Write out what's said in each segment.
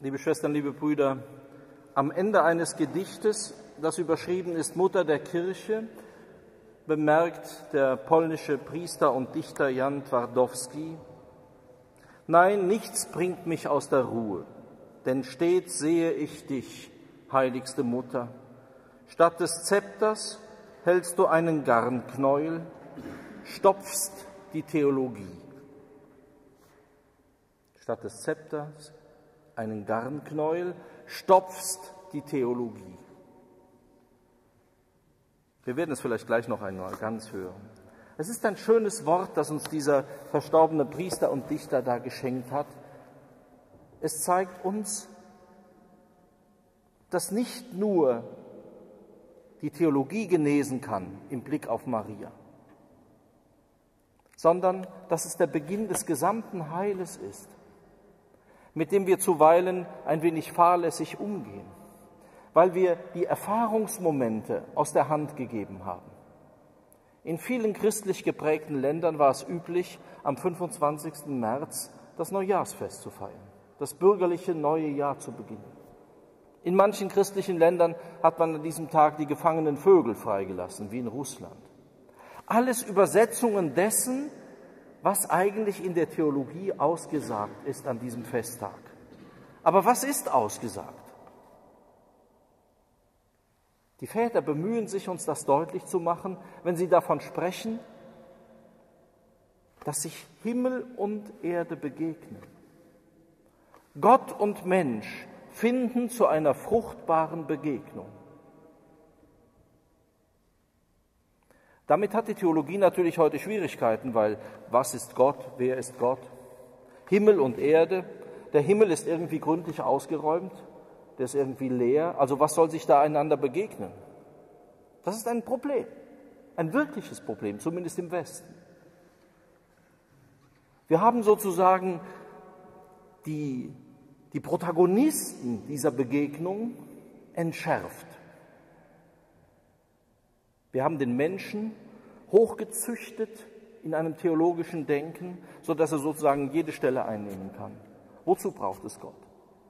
Liebe Schwestern, liebe Brüder, am Ende eines Gedichtes, das überschrieben ist Mutter der Kirche, bemerkt der polnische Priester und Dichter Jan Twardowski: Nein, nichts bringt mich aus der Ruhe, denn stets sehe ich dich, heiligste Mutter. Statt des Zepters hältst du einen Garnknäuel, stopfst die Theologie. Statt des Zepters einen Garnknäuel, stopfst die Theologie. Wir werden es vielleicht gleich noch einmal ganz hören. Es ist ein schönes Wort, das uns dieser verstorbene Priester und Dichter da geschenkt hat. Es zeigt uns, dass nicht nur die Theologie genesen kann im Blick auf Maria, sondern dass es der Beginn des gesamten Heiles ist, mit dem wir zuweilen ein wenig fahrlässig umgehen, weil wir die Erfahrungsmomente aus der Hand gegeben haben. In vielen christlich geprägten Ländern war es üblich, am 25. März das Neujahrsfest zu feiern, das bürgerliche neue Jahr zu beginnen. In manchen christlichen Ländern hat man an diesem Tag die gefangenen Vögel freigelassen, wie in Russland. Alles Übersetzungen dessen, was eigentlich in der Theologie ausgesagt ist an diesem Festtag. Aber was ist ausgesagt? Die Väter bemühen sich, uns das deutlich zu machen, wenn sie davon sprechen, dass sich Himmel und Erde begegnen. Gott und Mensch finden zu einer fruchtbaren Begegnung. Damit hat die Theologie natürlich heute Schwierigkeiten, weil was ist Gott, wer ist Gott? Himmel und Erde, der Himmel ist irgendwie gründlich ausgeräumt, der ist irgendwie leer, also was soll sich da einander begegnen? Das ist ein Problem, ein wirkliches Problem, zumindest im Westen. Wir haben sozusagen die Protagonisten dieser Begegnung entschärft. Wir haben den Menschen hochgezüchtet in einem theologischen Denken, sodass er sozusagen jede Stelle einnehmen kann. Wozu braucht es Gott?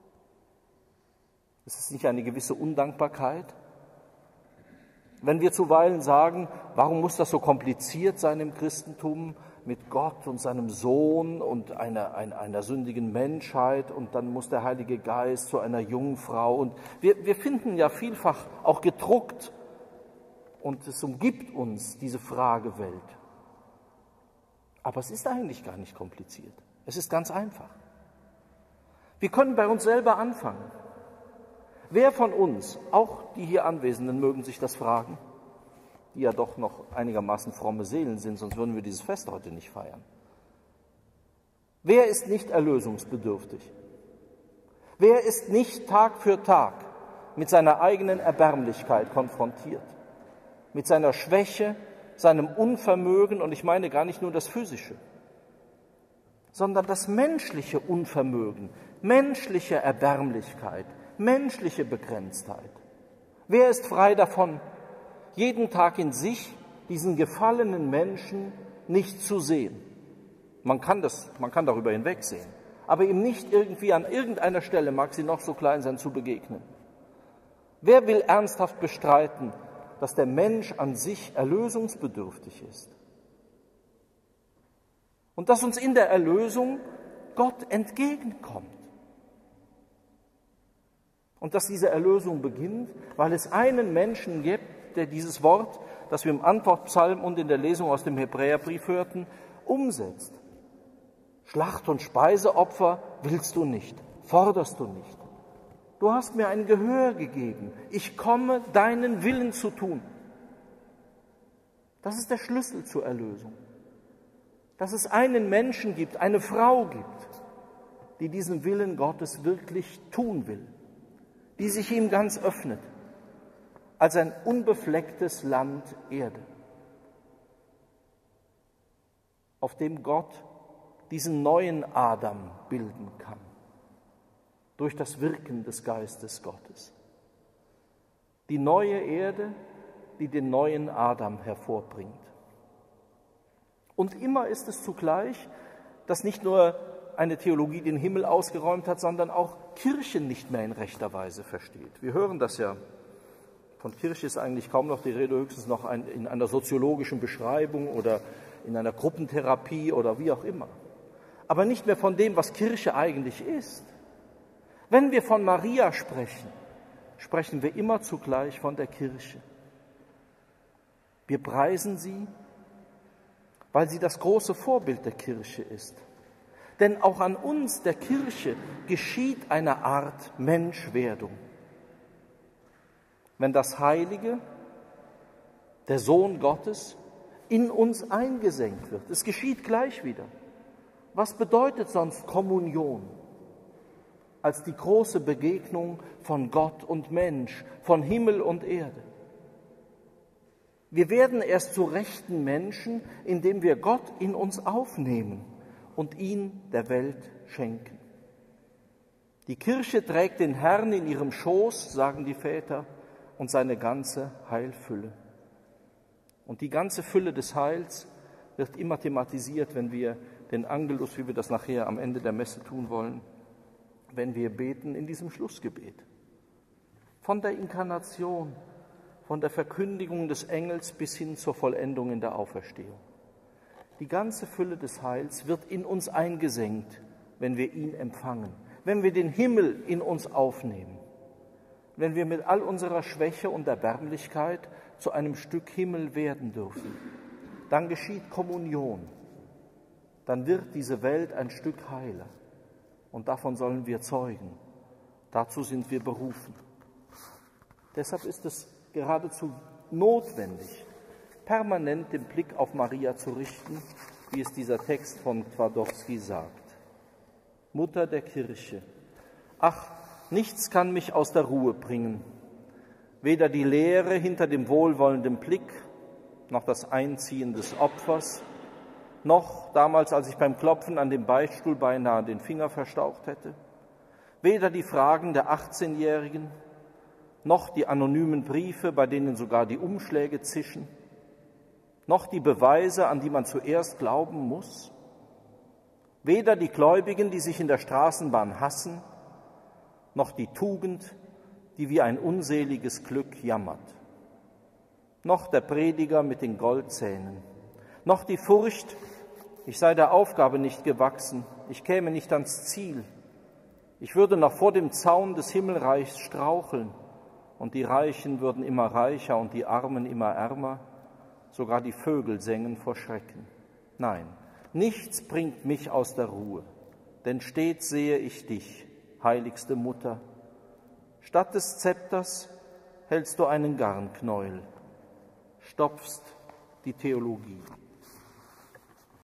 Ist es nicht eine gewisse Undankbarkeit? Wenn wir zuweilen sagen, warum muss das so kompliziert sein im Christentum mit Gott und seinem Sohn und einer sündigen Menschheit und dann muss der Heilige Geist zu einer Jungfrau und wir finden ja vielfach auch gedruckt und es umgibt uns diese Fragewelt. Aber es ist eigentlich gar nicht kompliziert. Es ist ganz einfach. Wir können bei uns selber anfangen. Wer von uns, auch die hier Anwesenden mögen sich das fragen, die ja doch noch einigermaßen fromme Seelen sind, sonst würden wir dieses Fest heute nicht feiern. Wer ist nicht erlösungsbedürftig? Wer ist nicht Tag für Tag mit seiner eigenen Erbärmlichkeit konfrontiert? Mit seiner Schwäche, seinem Unvermögen, und ich meine gar nicht nur das Physische, sondern das menschliche Unvermögen, menschliche Erbärmlichkeit, menschliche Begrenztheit. Wer ist frei davon, jeden Tag in sich diesen gefallenen Menschen nicht zu sehen? Man kann darüber hinwegsehen, aber ihm nicht irgendwie an irgendeiner Stelle, mag sie noch so klein sein, zu begegnen. Wer will ernsthaft bestreiten, dass der Mensch an sich erlösungsbedürftig ist? Und dass uns in der Erlösung Gott entgegenkommt. Und dass diese Erlösung beginnt, weil es einen Menschen gibt, der dieses Wort, das wir im Antwortpsalm und in der Lesung aus dem Hebräerbrief hörten, umsetzt. Schlacht- und Speiseopfer willst du nicht, forderst du nicht. Du hast mir ein Gehör gegeben. Ich komme, deinen Willen zu tun. Das ist der Schlüssel zur Erlösung. Dass es einen Menschen gibt, eine Frau gibt, die diesen Willen Gottes wirklich tun will, die sich ihm ganz öffnet, als ein unbeflecktes Land Erde, auf dem Gott diesen neuen Adam bilden kann. Durch das Wirken des Geistes Gottes. Die neue Erde, die den neuen Adam hervorbringt. Und immer ist es zugleich, dass nicht nur eine Theologie den Himmel ausgeräumt hat, sondern auch Kirche nicht mehr in rechter Weise versteht. Wir hören das ja. Von Kirche ist eigentlich kaum noch die Rede, höchstens noch in einer soziologischen Beschreibung oder in einer Gruppentherapie oder wie auch immer. Aber nicht mehr von dem, was Kirche eigentlich ist. Wenn wir von Maria sprechen, sprechen wir immer zugleich von der Kirche. Wir preisen sie, weil sie das große Vorbild der Kirche ist. Denn auch an uns, der Kirche, geschieht eine Art Menschwerdung. Wenn das Heilige, der Sohn Gottes, in uns eingesenkt wird. Es geschieht gleich wieder. Was bedeutet sonst Kommunion? Als die große Begegnung von Gott und Mensch, von Himmel und Erde. Wir werden erst zu rechten Menschen, indem wir Gott in uns aufnehmen und ihn der Welt schenken. Die Kirche trägt den Herrn in ihrem Schoß, sagen die Väter, und seine ganze Heilfülle. Und die ganze Fülle des Heils wird immer thematisiert, wenn wir den Angelus, wie wir das nachher am Ende der Messe tun wollen, wenn wir beten in diesem Schlussgebet. Von der Inkarnation, von der Verkündigung des Engels bis hin zur Vollendung in der Auferstehung. Die ganze Fülle des Heils wird in uns eingesenkt, wenn wir ihn empfangen, wenn wir den Himmel in uns aufnehmen, wenn wir mit all unserer Schwäche und Erbärmlichkeit zu einem Stück Himmel werden dürfen. Dann geschieht Kommunion, dann wird diese Welt ein Stück heiler und davon sollen wir zeugen. Dazu sind wir berufen. Deshalb ist es geradezu notwendig, permanent den Blick auf Maria zu richten, wie es dieser Text von Twardowski sagt. Mutter der Kirche, ach, nichts kann mich aus der Ruhe bringen, weder die Leere hinter dem wohlwollenden Blick, noch das Einziehen des Opfers, noch damals, als ich beim Klopfen an dem Beichtstuhl beinahe den Finger verstaucht hätte, weder die Fragen der 18-Jährigen, noch die anonymen Briefe, bei denen sogar die Umschläge zischen, noch die Beweise, an die man zuerst glauben muss, weder die Gläubigen, die sich in der Straßenbahn hassen, noch die Tugend, die wie ein unseliges Glück jammert, noch der Prediger mit den Goldzähnen, noch die Furcht, ich sei der Aufgabe nicht gewachsen, ich käme nicht ans Ziel, ich würde noch vor dem Zaun des Himmelreichs straucheln und die Reichen würden immer reicher und die Armen immer ärmer, sogar die Vögel sängen vor Schrecken. Nein, nichts bringt mich aus der Ruhe, denn stets sehe ich dich, heiligste Mutter. Statt des Zepters hältst du einen Garnknäuel, stopfst die Theologie.